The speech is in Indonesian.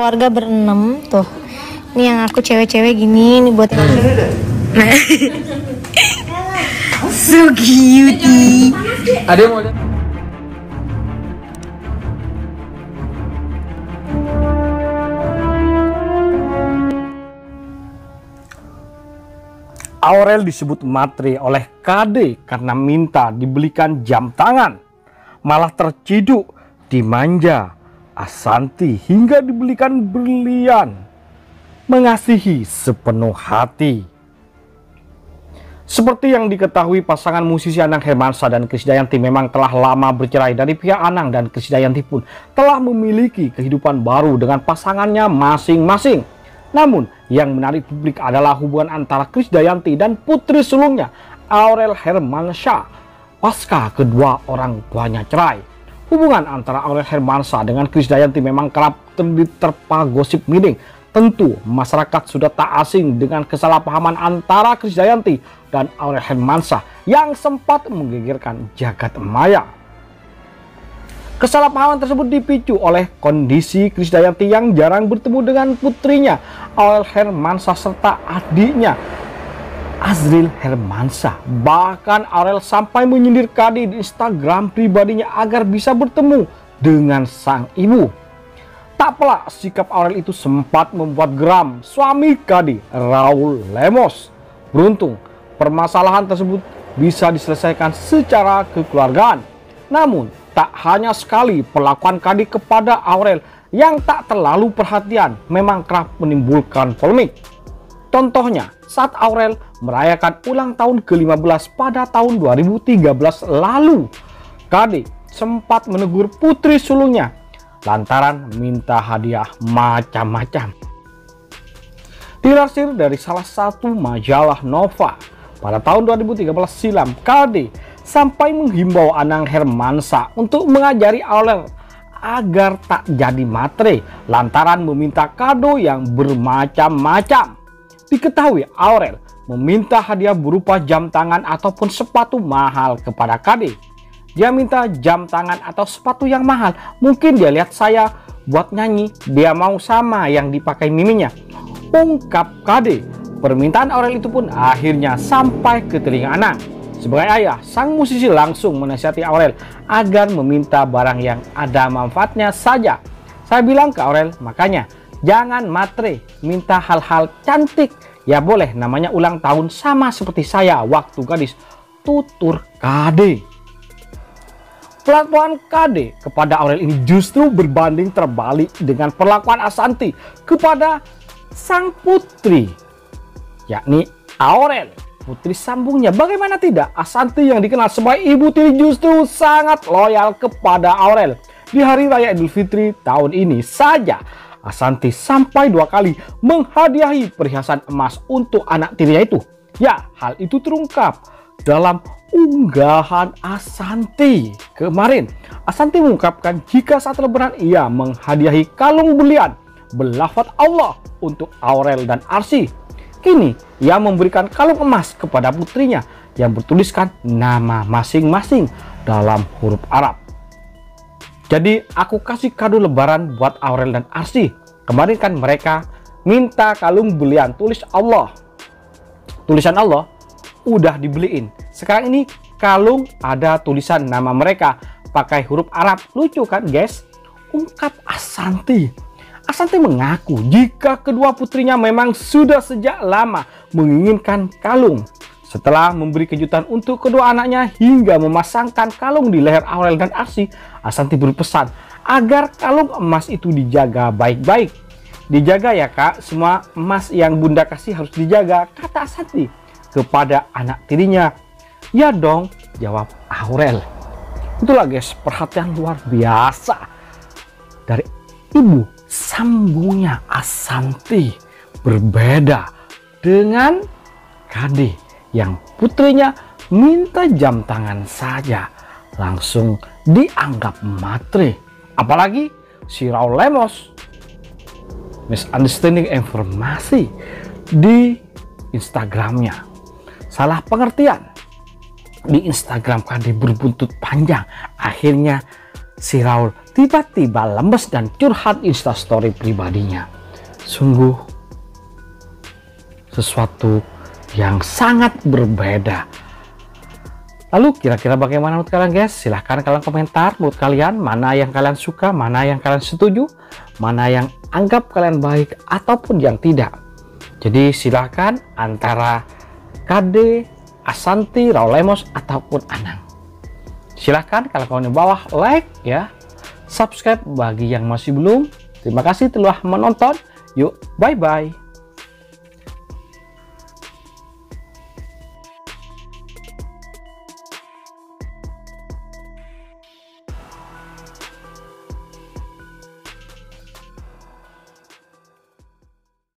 Keluarga berenam tuh. Ini yang aku cewek-cewek gini, ini buat yang nah. So cute. Ada yang mau lihat? Aurel disebut matre oleh KD karena minta dibelikan jam tangan. Malah terciduk, dimanja Ashanty hingga dibelikan berlian. Mengasihi sepenuh hati. Seperti yang diketahui, pasangan musisi Anang Hermansyah dan Krisdayanti memang telah lama bercerai. Dari pihak Anang dan Krisdayanti pun telah memiliki kehidupan baru dengan pasangannya masing-masing. Namun yang menarik publik adalah hubungan antara Krisdayanti dan putri sulungnya Aurel Hermansyah pasca kedua orang tuanya cerai. Hubungan antara Aurel Hermansyah dengan Krisdayanti memang kerap diterpa gosip miring. Tentu masyarakat sudah tak asing dengan kesalahpahaman antara Krisdayanti dan Aurel Hermansyah yang sempat menggegerkan jagat maya. Kesalahpahaman tersebut dipicu oleh kondisi Krisdayanti yang jarang bertemu dengan putrinya Aurel Hermansyah serta adiknya Azril Hermansyah. Bahkan Aurel sampai menyindir KD di Instagram pribadinya agar bisa bertemu dengan sang ibu. Tak pelak sikap Aurel itu sempat membuat geram suami KD, Raul Lemos. Beruntung permasalahan tersebut bisa diselesaikan secara kekeluargaan. Namun tak hanya sekali perlakuan KD kepada Aurel yang tak terlalu perhatian memang kerap menimbulkan polemik. Contohnya saat Aurel merayakan ulang tahun ke-15 pada tahun 2013 lalu, KD sempat menegur putri sulungnya lantaran minta hadiah macam-macam. Dilansir dari salah satu majalah Nova, pada tahun 2013 silam, KD sampai menghimbau Anang Hermansyah untuk mengajari Aurel agar tak jadi matre lantaran meminta kado yang bermacam-macam. Diketahui Aurel meminta hadiah berupa jam tangan ataupun sepatu mahal kepada KD. Dia minta jam tangan atau sepatu yang mahal. Mungkin dia lihat saya buat nyanyi, dia mau sama yang dipakai miminya, ungkap KD. Permintaan Aurel itu pun akhirnya sampai ke telinga Anang. Sebagai ayah, sang musisi langsung menasihati Aurel agar meminta barang yang ada manfaatnya saja. Saya bilang ke Aurel, makanya jangan matre, minta hal-hal cantik. Ya boleh, namanya ulang tahun sama seperti saya waktu gadis, tutur KD. Perlakuan KD kepada Aurel ini justru berbanding terbalik dengan perlakuan Ashanty kepada sang putri, yakni Aurel, putri sambungnya. Bagaimana tidak, Ashanty yang dikenal sebagai ibu tiri justru sangat loyal kepada Aurel. Di hari raya Idul Fitri tahun ini saja, Ashanty sampai 2 kali menghadiahi perhiasan emas untuk anak tirinya itu. Ya, hal itu terungkap dalam unggahan Ashanty kemarin. Ashanty mengungkapkan jika saat lebaran ia menghadiahi kalung berlian berlafaz Allah untuk Aurel dan Arsy. Kini ia memberikan kalung emas kepada putrinya yang bertuliskan nama masing-masing dalam huruf Arab. Jadi aku kasih kado lebaran buat Aurel dan Arsy. Kemarin kan mereka minta kalung berlian tulis Allah. Tulisan Allah udah dibeliin. Sekarang ini kalung ada tulisan nama mereka pakai huruf Arab. Lucu kan guys? Ungkap Ashanty. Ashanty mengaku jika kedua putrinya memang sudah sejak lama menginginkan kalung. Setelah memberi kejutan untuk kedua anaknya hingga memasangkan kalung di leher Aurel dan Arsy, Ashanty berpesan agar kalung emas itu dijaga baik-baik. Dijaga ya kak, semua emas yang bunda kasih harus dijaga, kata Ashanty kepada anak tirinya. Ya dong, jawab Aurel. Itulah guys, perhatian luar biasa dari ibu sambungnya Ashanty. Berbeda dengan KD yang putrinya minta jam tangan saja langsung dianggap matre. Apalagi si Raul Lemos misunderstanding informasi di Instagramnya. Salah pengertian di Instagram KD berbuntut panjang. Akhirnya si Raul tiba-tiba lemes dan curhat instastory pribadinya. Sungguh sesuatu yang sangat berbeda. Lalu kira-kira bagaimana menurut kalian guys? Silahkan kalian komentar menurut kalian, mana yang kalian suka, mana yang kalian setuju, mana yang anggap kalian baik ataupun yang tidak. Jadi silahkan antara KD, Ashanty, Raul Lemos ataupun Anang. Silahkan kalian di bawah like ya, subscribe bagi yang masih belum. Terima kasih telah menonton. Yuk, bye bye.